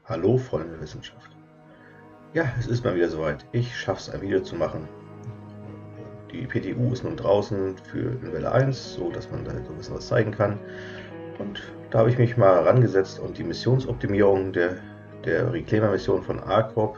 Hallo Freunde der Wissenschaft. Ja, es ist mal wieder soweit. Ich schaffe es, ein Video zu machen. Die PTU ist nun draußen für Welle 1, so dass man da so ein bisschen was zeigen kann. Und da habe ich mich mal herangesetzt und die Missionsoptimierung der Reclaimer-Mission von A-Corp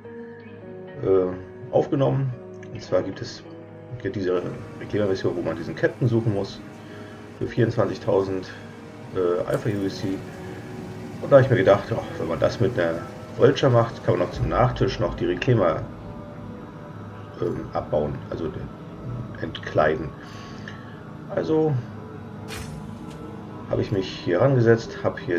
aufgenommen. Und zwar gibt es diese Reclaimer-Mission, wo man diesen Captain suchen muss für 24.000 Alpha UEC. Und da habe ich mir gedacht, wenn man das mit einer Vulture macht, kann man noch zum Nachtisch noch die Reclaimer abbauen, also entkleiden. Also habe ich mich hier rangesetzt, habe hier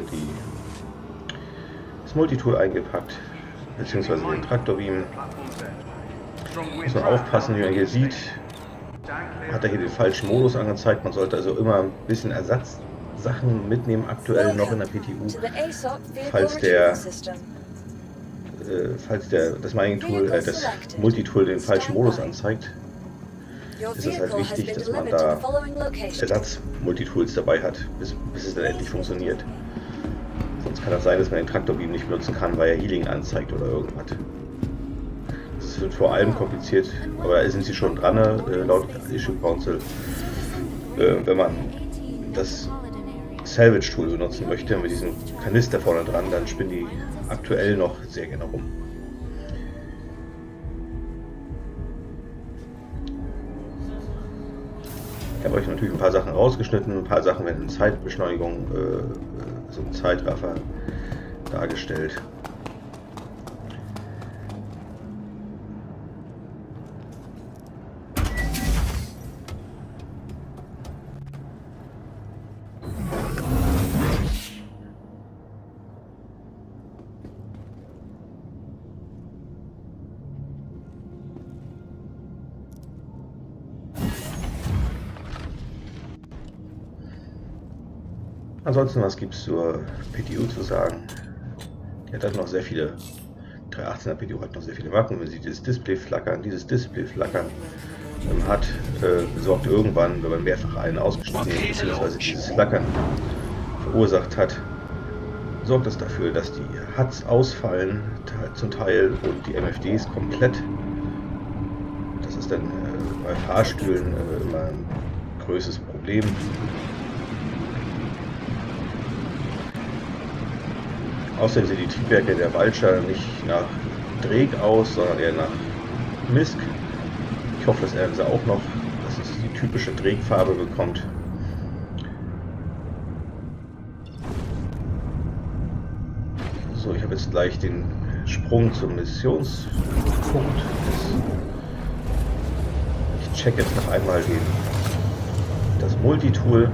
das Multitool eingepackt, beziehungsweise den Traktorbeam. Muss man aufpassen, wie man hier sieht, hat er hier den falschen Modus angezeigt. Man sollte also immer ein bisschen Ersatzsachen mitnehmen, aktuell noch in der PTU, falls das Mining-Tool, das Multitool den falschen Modus anzeigt, ist es halt wichtig, dass man da Ersatz-Multitools dabei hat, bis es dann endlich funktioniert. Sonst kann das sein, dass man den Traktorbeam nicht benutzen kann, weil er Healing anzeigt oder irgendwas. Das wird vor allem kompliziert, aber da sind sie schon dran, laut Issue Council, wenn man das Salvage-Tool benutzen möchte, mit diesem Kanister vorne dran, dann spinnen die aktuell noch sehr gerne rum. Ich habe euch natürlich ein paar Sachen rausgeschnitten, ein paar Sachen werden in Zeitbeschleunigung, so ein Zeitraffer dargestellt. Ansonsten, was gibt es zur PTU zu sagen? Die hat halt noch sehr viele, 318er PTU hat noch sehr viele Macken. Man sieht dieses Display flackern, hat, sorgt irgendwann, wenn man mehrfach einen ausgeschnitten hat, beziehungsweise dieses Flackern verursacht hat, sorgt es dafür, dass die HUDs ausfallen, zum Teil, und die MFDs komplett. Das ist dann bei Fahrstühlen immer ein größeres Problem. Außerdem sehen die Triebwerke der Vulture nicht nach Dreg aus, sondern eher nach Misk. Ich hoffe, dass er auch noch, dass es die typische Dreg-Farbe bekommt. So, ich habe jetzt gleich den Sprung zum Missionspunkt. Ich check jetzt noch einmal das Multitool.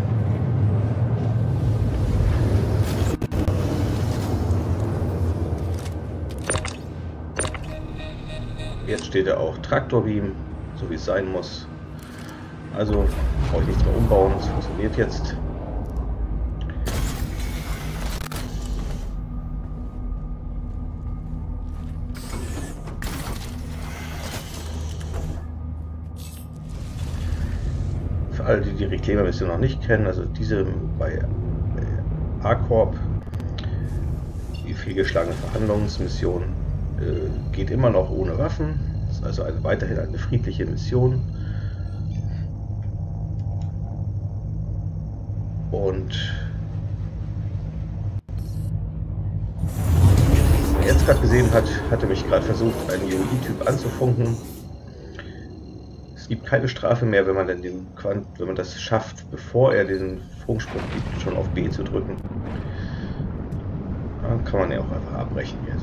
Jetzt steht er auch Traktorbeam, so wie es sein muss. Also brauche ich nichts mehr umbauen, es funktioniert jetzt. Für alle, die die Reclaimer-Mission noch nicht kennen, also diese bei A-Corp, die fehlgeschlagene Verhandlungsmission, geht immer noch ohne Waffen. Das ist also weiterhin eine friedliche Mission. Und wer jetzt gerade gesehen hat, hatte mich gerade versucht, einen UI-Typ anzufunken. Es gibt keine Strafe mehr, wenn man denn wenn man das schafft, bevor er diesen Funksprung gibt, schon auf B zu drücken. Dann kann man ja auch einfach abbrechen hier so.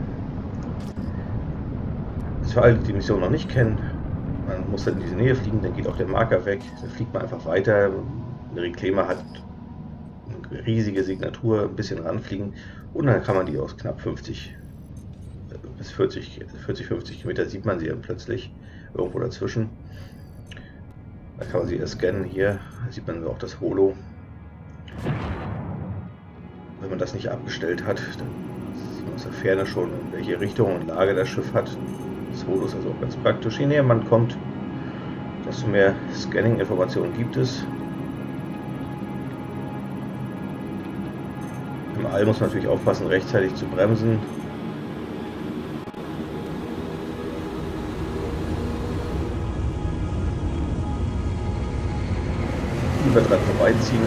Für alle, die Mission noch nicht kennen, man muss dann in diese Nähe fliegen, dann geht auch der Marker weg, dann fliegt man einfach weiter. Der Reclaimer hat eine riesige Signatur, ein bisschen ranfliegen und dann kann man die aus knapp 50 bis 40, 50 Kilometer sieht man sie dann plötzlich irgendwo dazwischen. Da kann man sie erst scannen, hier sieht man auch das Holo. Wenn man das nicht abgestellt hat, dann sieht man aus der Ferne schon, in welche Richtung und Lage das Schiff hat. Das Holo ist also auch ganz praktisch. Je näher man kommt, desto mehr Scanning-Informationen gibt es. Überall muss man natürlich aufpassen, rechtzeitig zu bremsen. Lieber dran vorbeiziehen.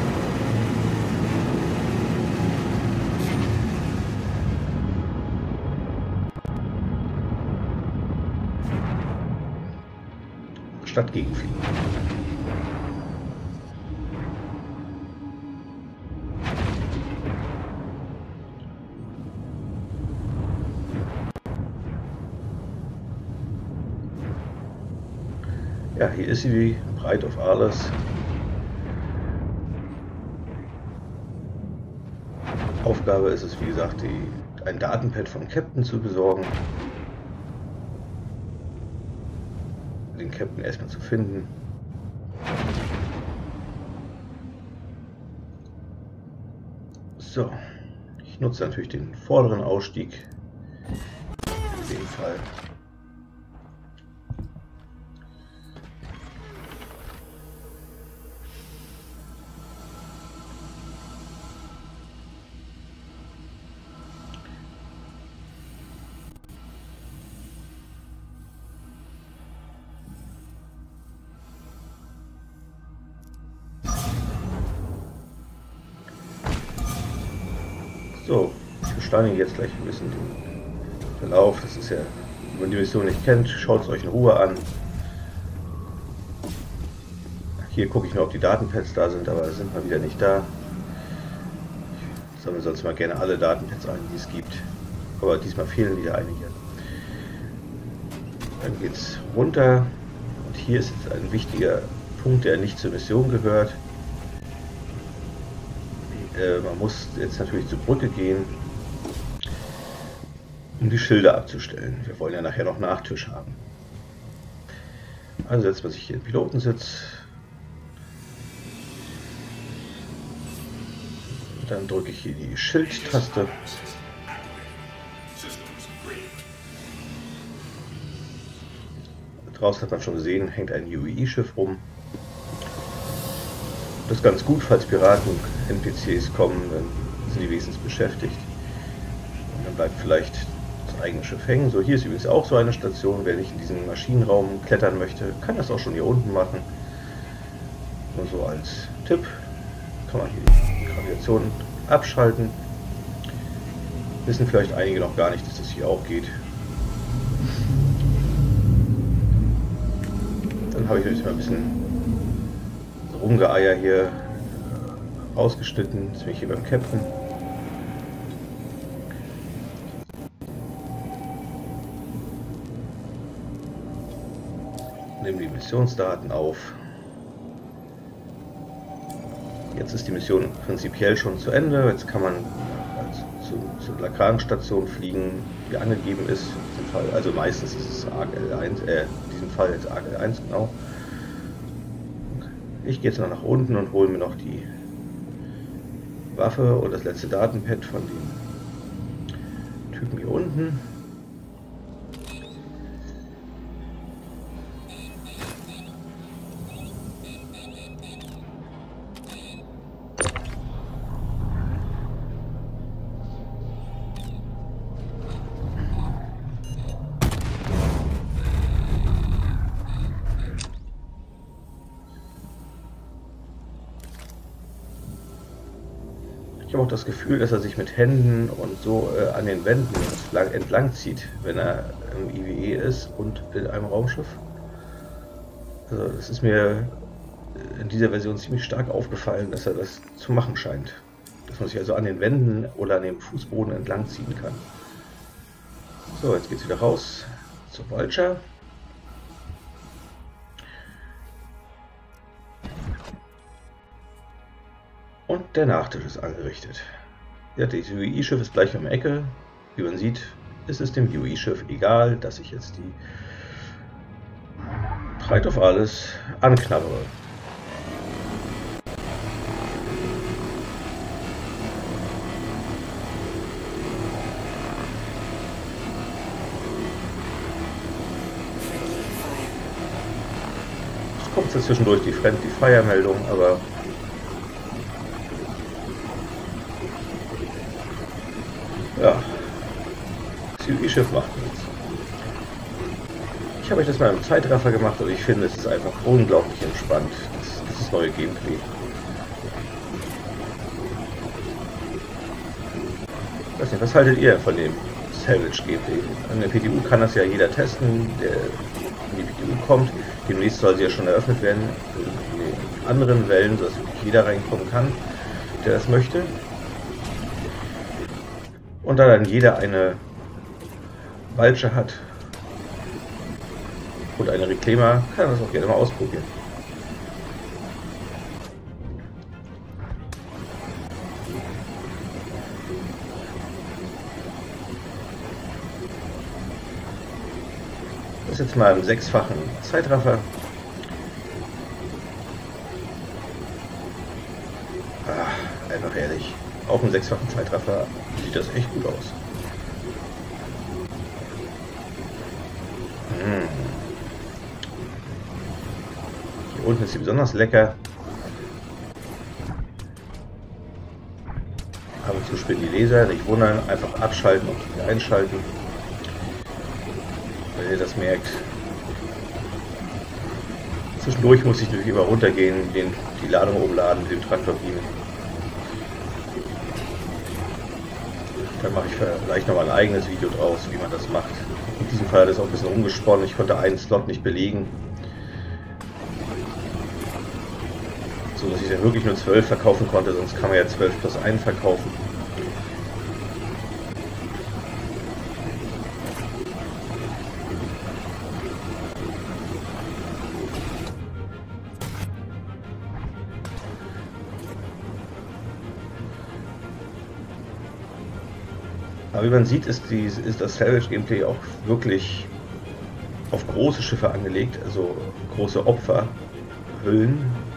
Statt gegenfliegen. Ja, hier ist sie, Pride of Arles. Aufgabe ist es, wie gesagt, ein Datenpad vom Captain zu besorgen. Den Captain erstmal zu finden. So, ich nutze natürlich den vorderen Ausstieg. In dem Fall. So, ich beschleunige jetzt gleich ein bisschen den Verlauf. Das ist ja, wenn man die Mission nicht kennt, schaut es euch in Ruhe an. Hier gucke ich nur, ob die Datenpads da sind, aber sind mal wieder nicht da. Ich sammle sonst mal gerne alle Datenpads ein, die es gibt. Aber diesmal fehlen wieder einige. Dann geht es runter. Und hier ist jetzt ein wichtiger Punkt, der nicht zur Mission gehört. Man muss jetzt natürlich zur Brücke gehen, um die Schilder abzustellen. Wir wollen ja nachher noch Nachtisch haben. Also setzt man sich hier in den Pilotensitz. Dann drücke ich hier die Schildtaste. Draußen hat man schon gesehen, hängt ein UEI-Schiff rum. Das ist ganz gut, falls Piraten-NPCs kommen, dann sind die wenigstens beschäftigt. Und dann bleibt vielleicht das eigene Schiff hängen. So, hier ist übrigens auch so eine Station. Wer nicht in diesen Maschinenraum klettern möchte, kann das auch schon hier unten machen. Nur so als Tipp. Kann man hier die Gravitation abschalten. Wissen vielleicht einige noch gar nicht, dass das hier auch geht. Dann habe ich jetzt mal ein bisschen Rumgeeier hier ausgeschnitten. Jetzt bin ich hier beim Captain. Nehme die Missionsdaten auf. Jetzt ist die Mission prinzipiell schon zu Ende. Jetzt kann man zur Lagrange-Station fliegen, wie angegeben ist. In diesem Fall, also meistens ist es ARC L1, in diesem Fall jetzt ARC L1 genau. Ich gehe jetzt noch nach unten und hole mir noch die Waffe und das letzte Datenpad von dem Typen hier unten. Ich habe auch das Gefühl, dass er sich mit Händen und so an den Wänden entlang zieht, wenn er im IWE ist und in einem Raumschiff. Also das ist mir in dieser Version ziemlich stark aufgefallen, dass er das zu machen scheint. Dass man sich also an den Wänden oder an dem Fußboden entlang ziehen kann. So, jetzt geht es wieder raus zur Vulture. Und der Nachtisch ist angerichtet. Ja, das UEI-Schiff ist gleich um die Ecke. Wie man sieht, ist es dem UEI-Schiff egal, dass ich jetzt die Pride of Arles anknabbere. Es kommt jetzt zwischendurch die Friendly Fire Meldung, aber Ja, das CUI-Schiff macht nichts. Ich habe euch das mal im Zeitraffer gemacht und ich finde, es ist einfach unglaublich entspannt, das neue Gameplay. Ich weiß nicht, was haltet ihr von dem Salvage Gameplay? An der PTU kann das ja jeder testen, der in die PTU kommt. Demnächst soll sie ja schon eröffnet werden in den anderen Wellen, sodass wirklich jeder reinkommen kann, der das möchte. Und da dann jeder eine Vulture hat und eine Reclaimer, kann er das auch gerne mal ausprobieren. Das ist jetzt mal im 6-fachen Zeitraffer. Einfach ehrlich, auf dem 6-fachen Zeitraffer sieht das echt gut aus. Hier unten ist sie besonders lecker. Ab und zu spielen die Laser, nicht wundern, einfach abschalten und wieder einschalten. Wenn ihr das merkt. Zwischendurch muss ich natürlich immer runtergehen, die Ladung oben laden, den Traktor biegen. Dann mache ich vielleicht noch mal ein eigenes Video draus, wie man das macht. In diesem Fall hat es auch ein bisschen umgesponnen. Ich konnte einen Slot nicht belegen. So dass ich dann wirklich nur 12 verkaufen konnte, sonst kann man ja 12 plus 1 verkaufen. Aber wie man sieht, ist das Salvage Gameplay auch wirklich auf große Schiffe angelegt, also große Opferhüllen.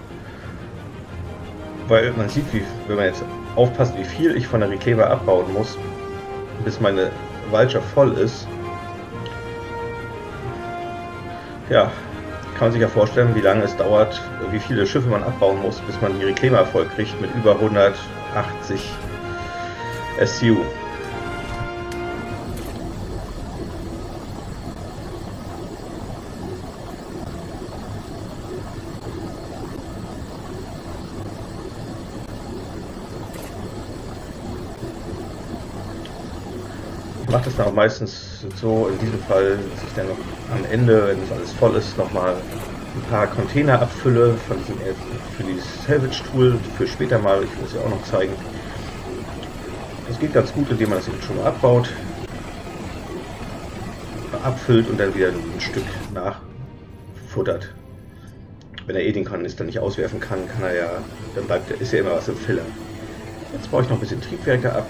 Weil man sieht, wenn man jetzt aufpasst, wie viel ich von der Reclaimer abbauen muss, bis meine Vulture voll ist. Ja, kann man sich ja vorstellen, wie lange es dauert, wie viele Schiffe man abbauen muss, bis man die Reclaimer voll kriegt mit über 180 SCU. Ich mache das dann auch meistens so, in diesem Fall, dass ich dann noch am Ende, wenn das alles voll ist, nochmal ein paar Container abfülle von diesem, für dieses Salvage Tool, für später mal, ich will es ja auch noch zeigen. Das geht ganz gut, indem man das eben schon mal abbaut, abfüllt und dann wieder ein Stück nachfuttert. Wenn er eh den Kanister nicht auswerfen kann, kann er ja, dann ist ja immer was im Filler. Jetzt baue ich noch ein bisschen Triebwerke ab.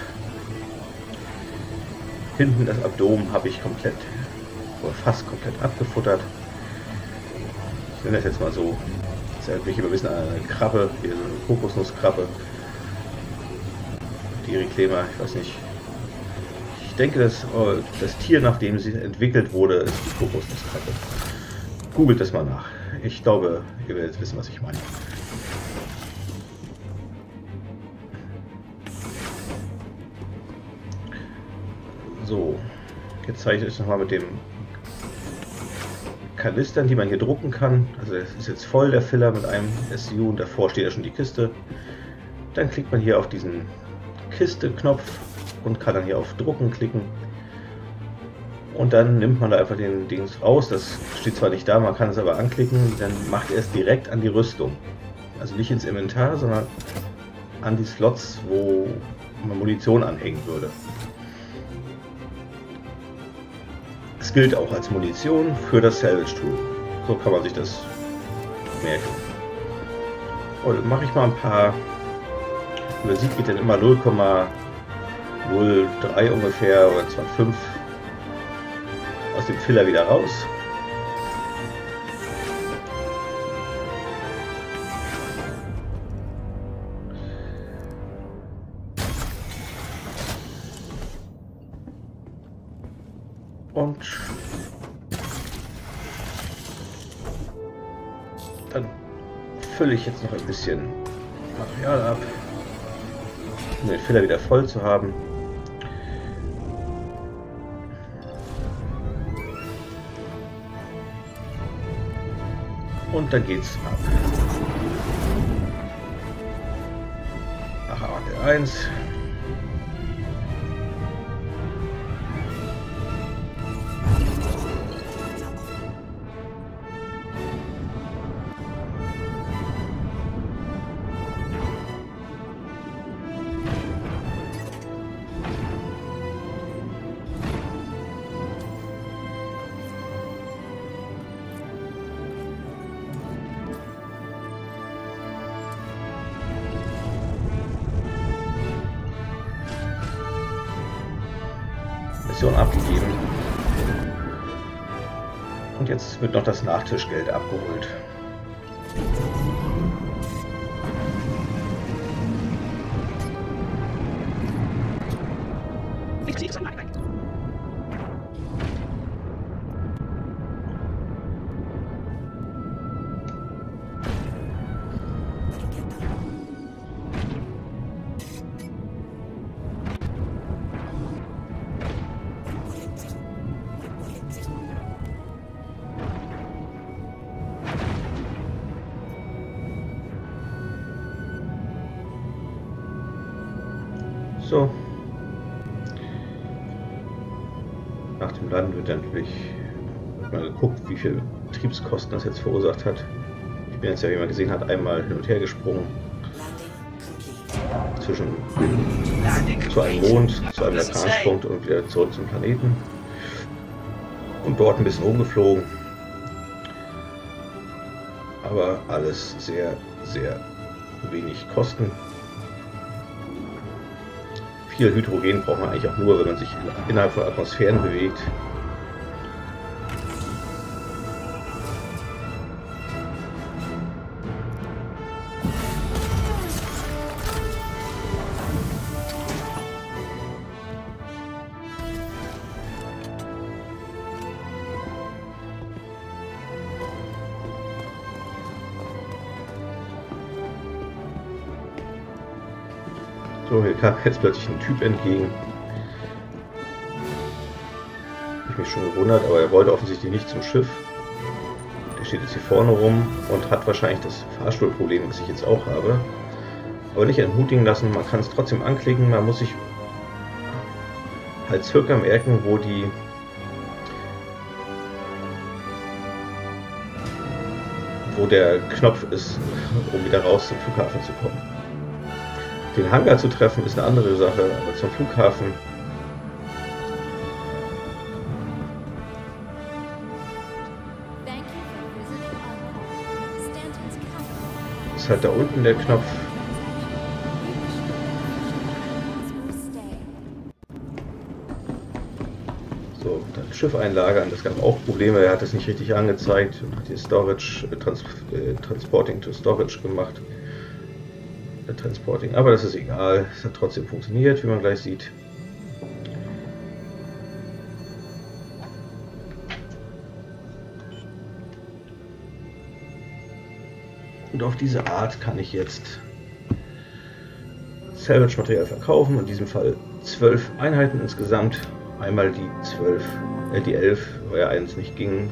Hinten das Abdomen habe ich komplett oder fast komplett abgefuttert. Ich nenne das jetzt mal so. Das erinnert mich immer ein bisschen an eine Krabbe, hier so eine Kokosnusskrabbe. Die Reclaimer, ich weiß nicht. Ich denke, das Tier, nachdem sie entwickelt wurde, ist die Kokosnusskrabbe. Googelt das mal nach. Ich glaube, ihr werdet wissen, was ich meine. So, jetzt zeige ich euch nochmal mit dem Kanistern, die man hier drucken kann. Also es ist jetzt voll der Filler mit einem SCU und davor steht ja schon die Kiste. Dann klickt man hier auf diesen Kiste-Knopf und kann dann hier auf Drucken klicken. Und dann nimmt man da einfach den Dings raus. Das steht zwar nicht da, man kann es aber anklicken. Dann macht er es direkt an die Rüstung. Also nicht ins Inventar, sondern an die Slots, wo man Munition anhängen würde. Es gilt auch als Munition für das Salvage Tool. So kann man sich das merken. Und mache ich mal ein paar. Man sieht, geht dann immer 0,03 ungefähr oder 2,5 aus dem Filler wieder raus. Und dann fülle ich jetzt noch ein bisschen Material ab, um den Filler wieder voll zu haben. Und dann geht's ab. Aha, der 1. Mission abgegeben. Und jetzt wird noch das Nachtischgeld abgeholt. So. Nach dem Landen wird dann natürlich mal geguckt, wie viel Betriebskosten das jetzt verursacht hat. Ich bin jetzt ja, wie man gesehen hat, einmal hin und her gesprungen. Zu einem Mond, zu einem Vulkanspunkt und wieder zurück zum Planeten. Und dort ein bisschen rumgeflogen. Aber alles sehr, sehr wenig Kosten. Viel Hydrogen braucht man eigentlich auch nur, wenn man sich innerhalb von Atmosphären bewegt. So, hier kam jetzt plötzlich ein Typ entgegen. Hab ich mich schon gewundert, aber er wollte offensichtlich nicht zum Schiff. Der steht jetzt hier vorne rum und hat wahrscheinlich das Fahrstuhlproblem, was ich jetzt auch habe. Aber nicht entmutigen lassen, man kann es trotzdem anklicken, man muss sich halt circa merken, wo der Knopf ist, um wieder raus zum Flughafen zu kommen. Den Hangar zu treffen ist eine andere Sache, aber zum Flughafen ist halt da unten der Knopf. So, dann Schiff einlagern, das gab auch Probleme, er hat es nicht richtig angezeigt und hat hier Storage, Transporting to Storage gemacht. Transporting, aber das ist egal, es hat trotzdem funktioniert, wie man gleich sieht. Und auf diese Art kann ich jetzt Salvage-Material verkaufen, in diesem Fall 12 Einheiten insgesamt, einmal die 11, weil ja eins nicht ging.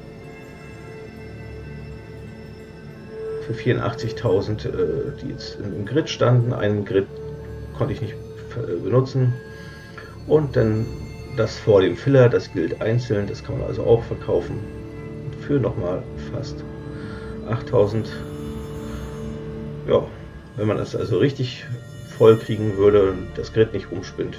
Für 84.000, die jetzt im Grid standen. Einen Grid konnte ich nicht benutzen. Und dann das vor dem Filler, das gilt einzeln, das kann man also auch verkaufen. Für nochmal fast 8.000. Ja, wenn man das also richtig voll kriegen würde und das Grid nicht rumspinnt,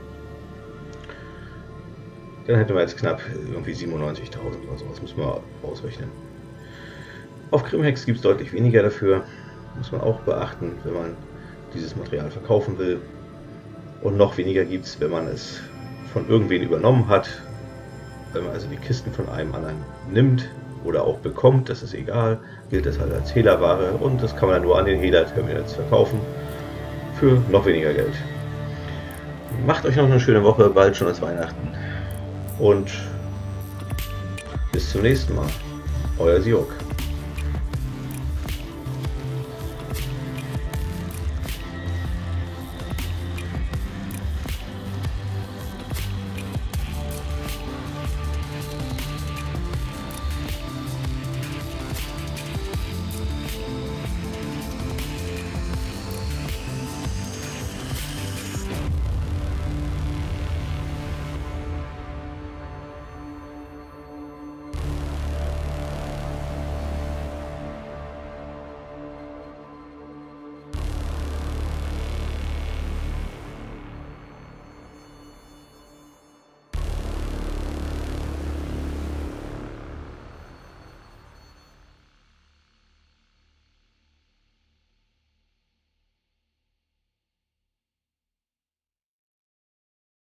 dann hätte man jetzt knapp irgendwie 97.000 oder sowas, muss man ausrechnen. Auf Grimhex gibt es deutlich weniger dafür, muss man auch beachten, wenn man dieses Material verkaufen will. Und noch weniger gibt es, wenn man es von irgendwen übernommen hat. Wenn man also die Kisten von einem anderen nimmt oder auch bekommt, das ist egal, gilt das halt als Hehlerware und das kann man dann nur an den Hehler-Terminals verkaufen für noch weniger Geld. Macht euch noch eine schöne Woche, bald schon ist Weihnachten und bis zum nächsten Mal. Euer Siok.